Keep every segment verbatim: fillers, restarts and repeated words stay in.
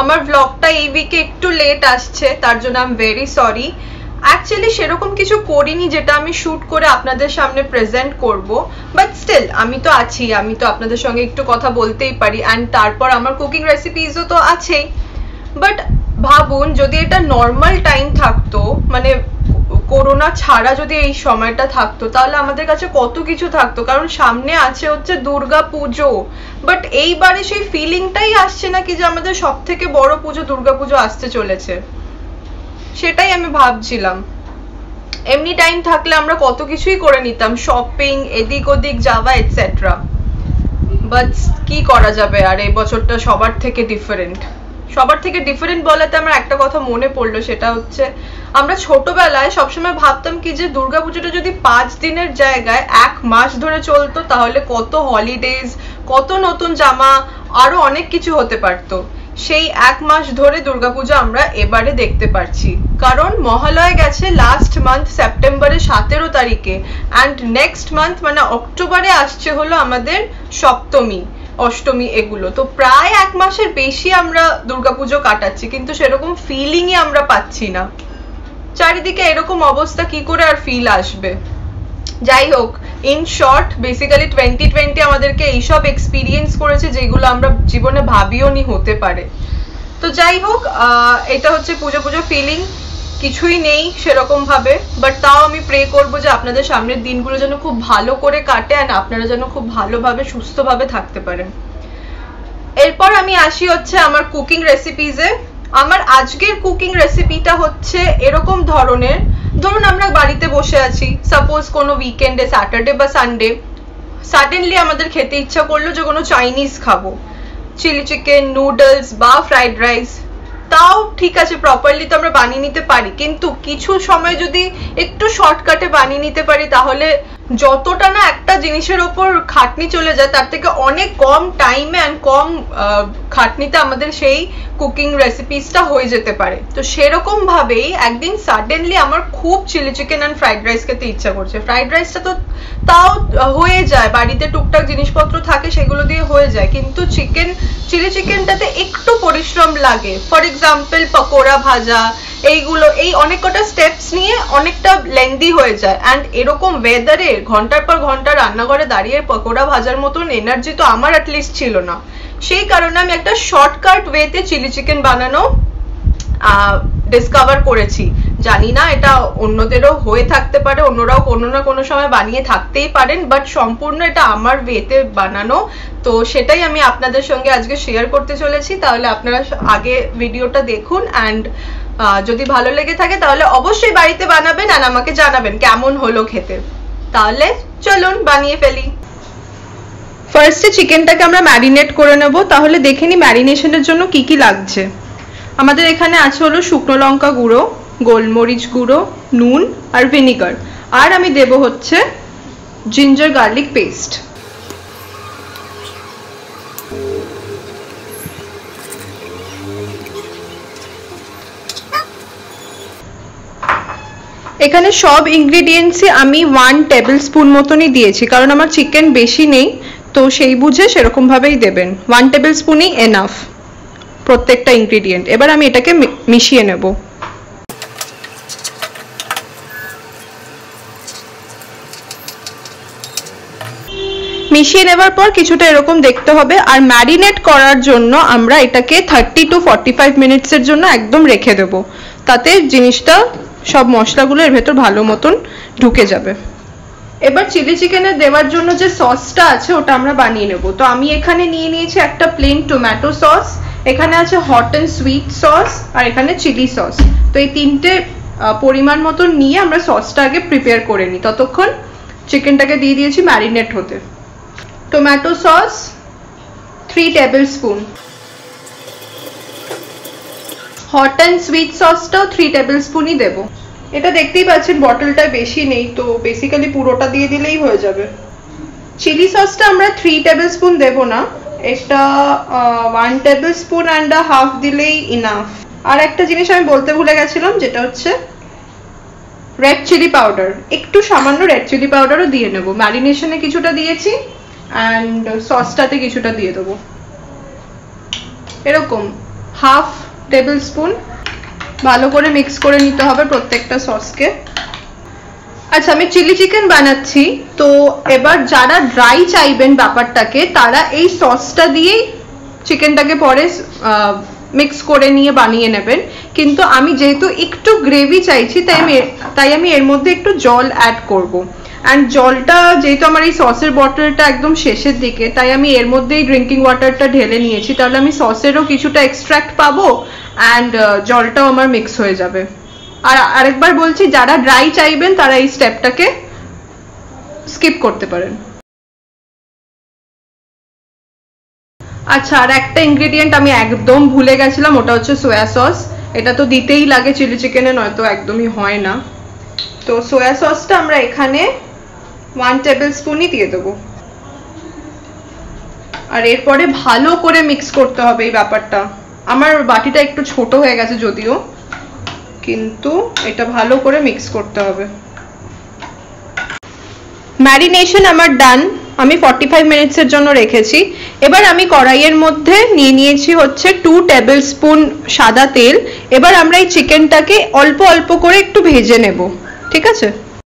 আমার ব্লগটা এই উইকে একটু লেট আসছে, তার জন্য I am very sorry. Actually সেরকম কিছু করিনি যেটা আমি শুট করে আপনাদের সামনে প্রেজেন্ট করব, বাট স্টিল আমি তো আছি, আমি তো আপনাদের সঙ্গে একটু কথা বলতেই পারি। অ্যান্ড তারপর আমার কুকিং রেসিপিসও তো আছেই। বাট ভাবুন যদি এটা নর্মাল টাইম থাকতো, মানে করোনা ছাড়া যদি এই সময়টা থাকতো, তাহলে আমাদের কাছে কত কিছু থাকতো, কারণ সামনে আছে হচ্ছে দুর্গা পুজো। বাট এইবারে সেই ফিলিংটাই আসছে না কি যে আমাদের সব থেকে বড় পুজো দুর্গা পুজো আসতে চলেছে। সেটাই আমি ভাবছিলাম। এমনি টাইম থাকলে আমরা কত কিছুই করে নিতাম, শপিং, এদিক ওদিক যাওয়া এটসেট্রা। বাট কি করা যাবে, আর এই বছরটা সবার থেকে ডিফারেন্ট। সবার থেকে ডিফারেন্ট বলাতে আমার একটা কথা মনে পড়লো, সেটা হচ্ছে আমরা ছোটবেলায় সবসময় ভাবতাম কি যে দুর্গাপুজোটা যদি পাঁচ দিনের জায়গায় এক মাস ধরে চলতো, তাহলে কত হলিডেজ, কত নতুন জামা, আরো অনেক কিছু হতে পারতো। সেই এক মাস ধরে দুর্গাপূজা আমরা এবারে দেখতে পাচ্ছি, কারণ মহালয়া গেছে লাস্ট মান্থ সেপ্টেম্বরের সতেরো তারিখে, অ্যান্ড নেক্সট মান্থ মানে অক্টোবরে আসছে হলো আমাদের সপ্তমী, অষ্টমী, এগুলো তো প্রায় এক মাসের বেশি আমরা দুর্গাপুজো কাটাচ্ছি, কিন্তু সেরকম ফিলিংই আমরা পাচ্ছি না। চারিদিকে এরকম অবস্থা, কি করে আর ফিল আসবে? যাই হোক, in short basically twenty twenty আমাদেরকে এইসব এক্সপিরিয়েন্স করেছে যেগুলো আমরা জীবনে ভাবিও নি হতে পারে। তো যাই হোক, এটা হচ্ছে পুজো পুজো ফিলিং, কিছুই নেই সেরকম ভাবে, বাট তাও আমি প্রে করবো যে আপনাদের সামনের দিনগুলো যেন খুব ভালো করে কাটে, আর আপনারা যেন খুব ভালোভাবে সুস্থভাবে থাকতে পারেন। এরপর আমি আসি হচ্ছে আমার কুকিং রেসিপিসে। আমার আজকের কুকিং রেসিপিটা হচ্ছে এরকম ধরনের, ধরুন আমরা বাড়িতে বসে আছি, সাপোজ কোনো উইকেন্ডে, স্যাটারডে বা সানডে, সাডেনলি আমাদের খেতে ইচ্ছা করলো যে কোনো চাইনিজ খাবো, চিলি চিকেন, নুডলস বা ফ্রাইড রাইস। তাও ঠিক আছে, প্রপারলি তো আমরা বানিয়ে নিতে পারি, কিন্তু কিছু সময় যদি একটু শর্টকাটে বানিয়ে নিতে পারি, তাহলে যতটা না একটা জিনিসের ওপর খাটনি চলে যায়, তার থেকে অনেক কম টাইমে অ্যান্ড কম খাটনিতে আমাদের সেই কুকিং রেসিপিসটা হয়ে যেতে পারে। তো সেরকম ভাবেই একদিন সাডেনলি আমার খুব chilli chicken and fried rice খেতে ইচ্ছা করছে। ফ্রাইড রাইসটা তো তাও হয়ে যায়, বাড়িতে টুকটাক জিনিসপত্র থাকে, সেগুলো দিয়ে হয়ে যায়, কিন্তু চিকেন চিলি চিকেনটাতে একটু পরিশ্রম লাগে। ফর এক্সাম্পল পকোড়া ভাজা, এইগুলো, এই অনেক কটা স্টেপস নিয়ে অনেকটা লেন্দি হয়ে যায়। অ্যান্ড এরকম ওয়েদারে ঘন্টার পর ঘন্টা রান্নাঘরে দাঁড়িয়ে পকোড়া ভাজার মতন এনার্জি তো আমার অ্যাটলিস্ট ছিল না। সেই কারণে আমি একটা শর্টকাট ওয়েতে চিলি চিকেন বানানো ডিসকভার করেছি। জানি না এটা অন্যদেরও হয়ে থাকতে পারে, অন্যরাও কোনো না কোনো সময় বানিয়ে থাকতেই পারেন, বাট সম্পূর্ণ এটা আমার ওয়েতে বানানো। তো সেটাই আমি আপনাদের সঙ্গে আজকে শেয়ার করতে চলেছি। তাহলে আপনারা আগে ভিডিওটা দেখুন, অ্যান্ড যদি ভালো লেগে থাকে তাহলে অবশ্যই বাড়িতে বানাবেন আর আমাকে জানাবেন কেমন হলো খেতে। তাহলে চলুন বানিয়ে ফেলি। ফার্স্টে চিকেনটাকে আমরা ম্যারিনেট করে নেব। তাহলে দেখে নি ম্যারিনেশনের জন্য কি কি লাগছে। আমাদের এখানে আছে হলো শুকনো লঙ্কা গুঁড়ো, গোলমরিচ গুঁড়ো, নুন আর ভিনিগার, আর আমি দেব হচ্ছে জিঞ্জার গার্লিক পেস্ট। এখানে সব ইনগ্রেডিয়েন্টসই আমি ওয়ান টেবিল স্পুন মতনই দিয়েছি, কারণ আমার চিকেন বেশি নেই, তো সেই বুঝে সেরকম ভাবেই দেবেন। ওয়ান টেবিল স্পুনই এনাফ প্রত্যেকটা ইনগ্রেডিয়েন্ট। এবার আমি এটাকে মিশিয়ে নেব। মিশিয়ে নেবার পর কিছুটা এরকম দেখতে হবে। আর ম্যারিনেট করার জন্য আমরা এটাকে থার্টি টু ফর্টি ফাইভ মিনিটসের জন্য একদম রেখে দেবো, তাতে জিনিসটা সব মশলাগুলো এর ভেতর ভালো মতন ঢুকে যাবে। এবার চিলি চিকেনে দেওয়ার জন্য যে সসটা আছে ওটা আমরা বানিয়ে নেব। তো আমি এখানে নিয়ে নিয়েছি একটা প্লেন টমেটো সস, এখানে আছে হট অ্যান্ড সুইট সস, আর এখানে চিলি সস। তো এই তিনটে পরিমাণ মতন নিয়ে আমরা সসটা আগে প্রিপেয়ার করে নিই। ততক্ষণ চিকেনটাকে দিয়ে দিয়েছি ম্যারিনেট হতে। Tomato sauce three tablespoon, hot and sweet সসটাও থ্রি টেবিল স্পুনই দেবো। এটা দেখতেই পাচ্ছেন বটলটা বেশি নেই, তো বেসিক্যালি পুরোটা দিয়ে দিলেই হয়ে যাবে। চিলি সসটা আমরা থ্রি টেবিল স্পুন দেবো না, এটা one tablespoon and a half দিলেই ইনাফ। আর একটা জিনিস আমি বলতে ভুলে গেছিলাম, যেটা হচ্ছে রেড চিলি পাউডার, একটু সামান্য রেড চিলি পাউডারও দিয়ে নেবো। ম্যারিনেশনে কিছুটা দিয়েছি অ্যান্ড সসটাতে কিছুটা দিয়ে দেবো। এরকম হাফ টেবিল স্পুন। ভালো করে মিক্স করে নিতে হবে প্রত্যেকটা সসকে। আচ্ছা, আমি চিলি চিকেন বানাচ্ছি, তো এবার যারা ড্রাই চাইবেন ব্যাপারটাকে তারা এই সসটা দিয়েই চিকেনটাকে পরে মিক্স করে নিয়ে বানিয়ে নেবেন। কিন্তু আমি যেহেতু একটু গ্রেভি চাইছি, তাই আমি তাই আমি এর মধ্যে একটু জল অ্যাড করব। অ্যান্ড জলটা যেহেতু আমার এই সসের বটলটা একদম শেষের দিকে, তাই আমি এর মধ্যেই ড্রিঙ্কিং ওয়াটারটা ঢেলে নিয়েছি। তাহলে আমি সসেরও কিছুটা এক্সট্র্যাক্ট পাবো অ্যান্ড জলটাও আমার মিক্স হয়ে যাবে। আর আরেকবার বলছি, যারা ড্রাই চাইবেন তারা এই স্টেপটাকে স্কিপ করতে পারেন। আচ্ছা, আর একটা ইনগ্রেডিয়েন্ট আমি একদম ভুলে গেছিলাম, ওটা হচ্ছে সোয়া সস। এটা তো দিতেই লাগে চিলি চিকেনে, নয়তো একদমই হয় না। তো সোয়া সসটা আমরা এখানে ওয়ান টেবিল স্পুনই দিয়ে দেবো। আর এরপরে ভালো করে মিক্স করতে হবে এই ব্যাপারটা। আমার বাটিটা একটু ছোট হয়ে গেছে যদিও, কিন্তু এটা ভালো করে মিক্স করতে হবে। ম্যারিনেশন আমার ডান, আমি ফর্টি ফাইভ মিনিটস এর জন্য রেখেছি। এবার আমি কড়াইয়ের মধ্যে নিয়ে নিয়েছি হচ্ছে টু টেবিল স্পুন সাদা তেল। এবার আমরা এই চিকেনটাকে অল্প অল্প করে একটু ভেজে নেব, ঠিক আছে?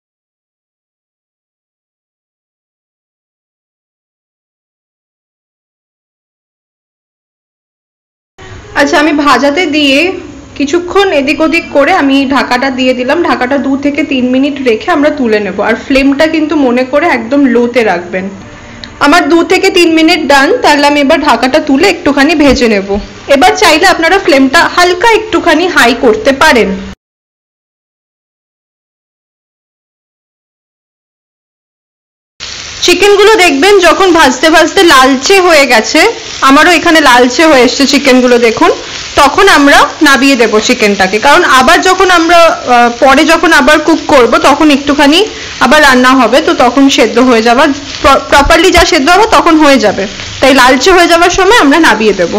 আচ্ছা, আমি ভাজাতে দিয়ে কিছুক্ষণ এদিক ওদিক করে আমি ঢাকাটা দিয়ে দিলাম। ঢাকাটা দু থেকে তিন মিনিট রেখে আমরা তুলে নেব। আর ফ্লেমটা কিন্তু মনে করে একদম লোতে রাখবেন। আমার দু থেকে তিন মিনিট ডান। তাহলে আমি এবার ঢাকাটা তুলে একটুখানি ভেজে নেব। এবার চাইলে আপনারা ফ্লেমটা হালকা একটুখানি হাই করতে পারেন। চিকেনগুলো দেখবেন যখন ভাজতে ভাজতে লালচে হয়ে গেছে, আমারও এখানে লালচে হয়ে এসছে চিকেনগুলো, দেখুন, তখন আমরা নামিয়ে দেবো চিকেনটাকে। কারণ আবার যখন আমরা পরে যখন আবার কুক করব তখন একটুখানি আবার রান্না হবে, তো তখন সেদ্ধ হয়ে যাবার প্রপারলি যা সেদ্ধ হবে তখন হয়ে যাবে। তাই লালচে হয়ে যাওয়ার সময় আমরা নামিয়ে দেবো।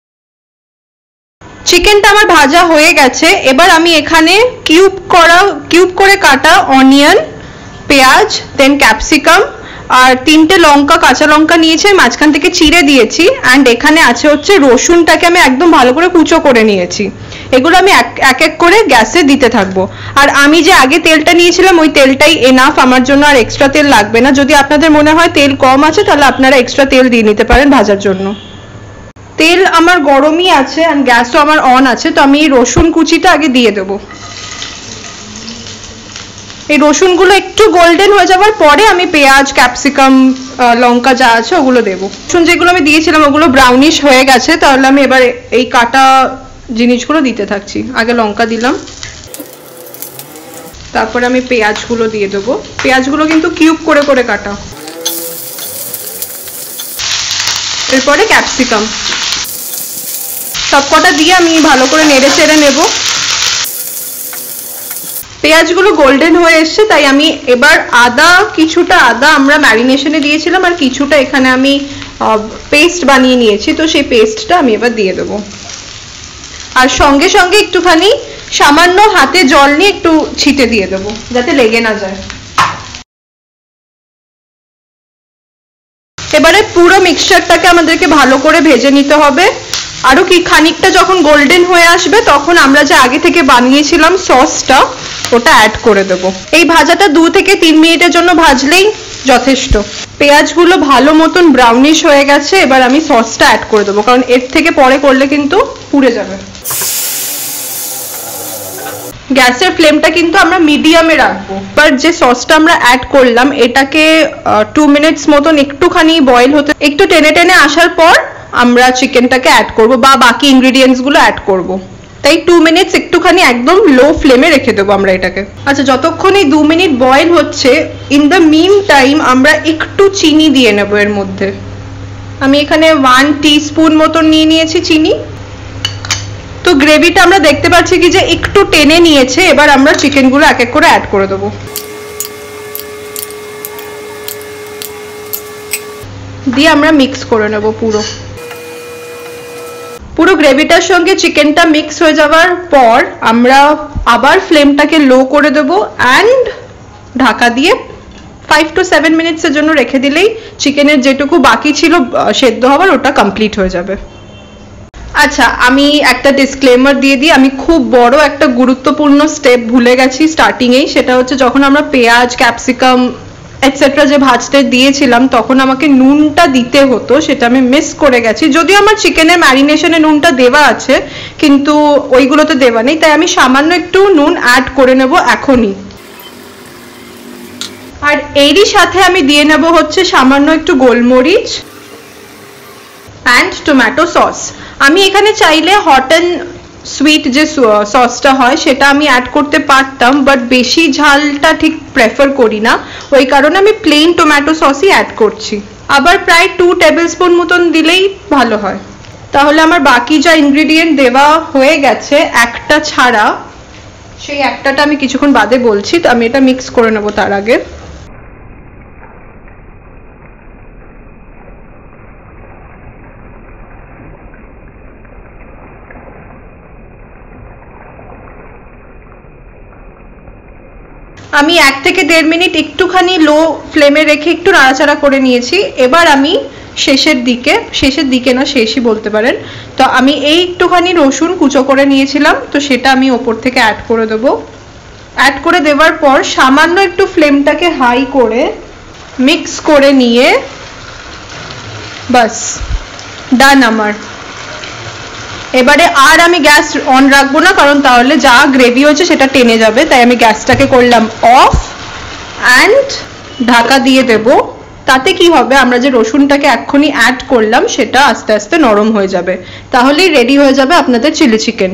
চিকেনটা আমার ভাজা হয়ে গেছে। এবার আমি এখানে কিউব করা কিউব করে কাটা অনিয়ন, পেঁয়াজ, দেন ক্যাপসিকাম আর তিনটে লঙ্কা, কাঁচা লঙ্কা নিয়েছি, মাঝখান থেকে চিড়ে দিয়েছি। অ্যান্ড এখানে আছে হচ্ছে রসুনটাকে আমি একদম ভালো করে কুচো করে নিয়েছি। এগুলো আমি এক এক করে গ্যাসে দিতে থাকবো। আর আমি যে আগে তেলটা নিয়েছিলাম ওই তেলটাই এনাফ, আমার জন্য আর এক্সট্রা তেল লাগবে না। যদি আপনাদের মনে হয় তেল কম আছে তাহলে আপনারা এক্সট্রা তেল দিয়ে নিতে পারেন ভাজার জন্য। তেল আমার গরমই আছে অ্যান্ড গ্যাসও আমার অন আছে, তো আমি এই রসুন কুচিটা আগে দিয়ে দেবো। এই রসুনগুলো একটু গোল্ডেন হয়ে যাওয়ার পরে আমি পেঁয়াজ, ক্যাপসিকাম, লঙ্কা যা আছে ওগুলো দেবো। রসুন যেগুলো আমি দিয়েছিলাম ওগুলো ব্রাউনিশ হয়ে গেছে, তাহলে আমি এবার এই কাটা জিনিসগুলো দিতে থাকছি। আগে লঙ্কা দিলাম, তারপরে আমি পেঁয়াজগুলো দিয়ে দেবো। পেঁয়াজগুলো কিন্তু কিউব করে করে কাটা। এরপরে ক্যাপসিকাম, সবকটা দিয়ে আমি ভালো করে নেড়ে চেড়ে নেব। পেঁয়াজগুলো গোল্ডেন হয়ে এসছে, তাই আমি এবার আদা, কিছুটা আদা আমরা ম্যারিনেশনে দিয়েছিলাম আর কিছুটা এখানে আমি পেস্ট বানিয়ে নিয়েছি, তো সেই পেস্টটা আমি এবার দিয়ে দেবো। আর সঙ্গে সঙ্গে একটুখানি সামান্য হাতে জল নিয়ে একটু ছিটে দিয়ে দেবো যাতে লেগে না যায়। এবারে পুরো মিক্সচারটাকে আমাদেরকে ভালো করে ভেজে নিতে হবে। আরো কি খানিকটা যখন গোল্ডেন হয়ে আসবে তখন আমরা যে আগে থেকে বানিয়েছিলাম সসটা ওটা অ্যাড করে দেবো। এই ভাজাটা দু থেকে তিন মিনিটের জন্য ভাজলেই যথেষ্ট। পেঁয়াজগুলো ভালো মতন ব্রাউনিশ হয়ে গেছে, এবার আমি সসটা অ্যাড করে দেবো, কারণ এর থেকে পরে করলে কিন্তু পুড়ে যাবে। গ্যাসের ফ্লেমটা কিন্তু আমরা মিডিয়ামে রাখবো। এবার যে সসটা আমরা অ্যাড করলাম এটাকে টু মিনিটস মতন একটুখানি বয়েল হতে, একটু টেনে টেনে আসার পর আমরা চিকেনটাকে অ্যাড করব বা বাকি ইনগ্রিডিয়েন্টস গুলো অ্যাড করব। তাই টু মিনিটস একটুখানি একদম লো ফ্লেমে রেখে দেবো আমরা এটাকে। আচ্ছা, যতক্ষণ এই দু মিনিট বয়েল হচ্ছে, ইন দ্য মিন টাইম আমরা একটু চিনি দিয়ে নেবো এর মধ্যে। আমি এখানে ওয়ান টিস্পুন মতন নিয়ে নিয়েছি চিনি। তো গ্রেভিটা আমরা দেখতে পাচ্ছি কি যে একটু টেনে নিয়েছে। এবার আমরা চিকেনগুলো এক এক করে অ্যাড করে দেবো। দিয়ে আমরা মিক্স করে নেব পুরো পুরো গ্রেভিটার সঙ্গে চিকেনটা মিক্স হয়ে যাওয়ার পর আমরা আবার ফ্লেমটাকে লো করে দেবো অ্যান্ড ঢাকা দিয়ে ফাইভ টু সেভেন মিনিটস এর জন্য রেখে দিলেই চিকেনের যেটুকু বাকি ছিল সেদ্ধ হওয়ার ওটা কমপ্লিট হয়ে যাবে। আচ্ছা, আমি একটা ডিসক্লেমার দিয়ে দিই, আমি খুব বড় একটা গুরুত্বপূর্ণ স্টেপ ভুলে গেছি স্টার্টিং এই, সেটা হচ্ছে যখন আমরা পেঁয়াজ, ক্যাপসিকাম এটসেট্রা যে ভাজতে দিয়েছিলাম তখন আমাকে নুনটা দিতে হতো, সেটা আমি মিস করে গেছি। যদিও আমার চিকেনের ম্যারিনেশনে নুনটা দেওয়া আছে কিন্তু ওইগুলোতে দেওয়া নেই, তাই আমি সামান্য একটু নুন অ্যাড করে নেব এখনই। আর এরই সাথে আমি দিয়ে নেব হচ্ছে সামান্য একটু গোলমরিচ অ্যান্ড টমেটো সস। আমি এখানে চাইলে হট অ্যান্ড সুইট যে সসটা হয় সেটা আমি অ্যাড করতে পারতাম, বাট বেশি ঝালটা ঠিক প্রেফার করি না, ওই কারণে আমি প্লেন টমেটো সসই অ্যাড করছি। আবার প্রায় টু টেবিল স্পুন মতন দিলেই ভালো হয়। তাহলে আমার বাকি যা ইনগ্রিডিয়েন্ট দেওয়া হয়ে গেছে একটা ছাড়া, সেই একটাটা আমি কিছুক্ষণ বাদে বলছি, তো আমি এটা মিক্স করে নেবো তার আগে। আমি এক থেকে দেড় মিনিট একটুখানি লো ফ্লেমে রেখে একটু নাড়াচাড়া করে নিয়েছি। এবার আমি শেষের দিকে, শেষের দিকে না শেষই বলতে পারেন, তো আমি এই একটুখানি রসুন কুচো করে নিয়েছিলাম, তো সেটা আমি ওপর থেকে অ্যাড করে দেবো। অ্যাড করে দেওয়ার পর সামান্য একটু ফ্লেমটাকে হাই করে মিক্স করে নিয়ে বাস ডান আমার। এবারে আর আমি গ্যাস অন রাখবো না, কারণ তাহলে যা গ্রেভি হচ্ছে সেটা টেনে যাবে, তাই আমি গ্যাসটাকে করলাম অফ অ্যান্ড ঢাকা দিয়ে দেব। তাতে কি হবে, আমরা যে রসুনটাকে এক্ষুনি অ্যাড করলাম সেটা আস্তে আস্তে নরম হয়ে যাবে, তাহলেই রেডি হয়ে যাবে আপনাদের চিলি চিকেন।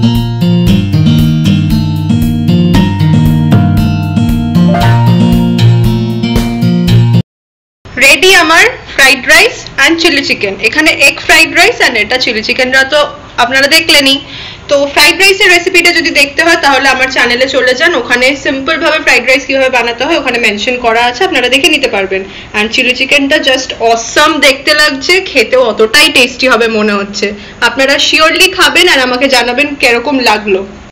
রেডি আমার fried rice and chilli chicken. এখানে এগ ফ্রাইড রাইস অ্যান্ড এটা চিলি চিকেনটা তো আপনারা দেখলেনই। তো ফ্রাইড রাইসের রেসিপিটা যদি দেখতে হয় তাহলে আমার চ্যানেলে চলে যান, ওখানে সিম্পল ভাবে ফ্রাইড রাইস কিভাবে বানাতে হয় ওখানে মেনশন করা আছে, আপনারা দেখে নিতে পারবেন। অ্যান্ড চিলি চিকেনটা জাস্ট অসাম দেখতে লাগছে, খেতেও অতটাই টেস্টি হবে মনে হচ্ছে। আপনারা শিওরলি খাবেন আর আমাকে জানাবেন কিরকম লাগলো।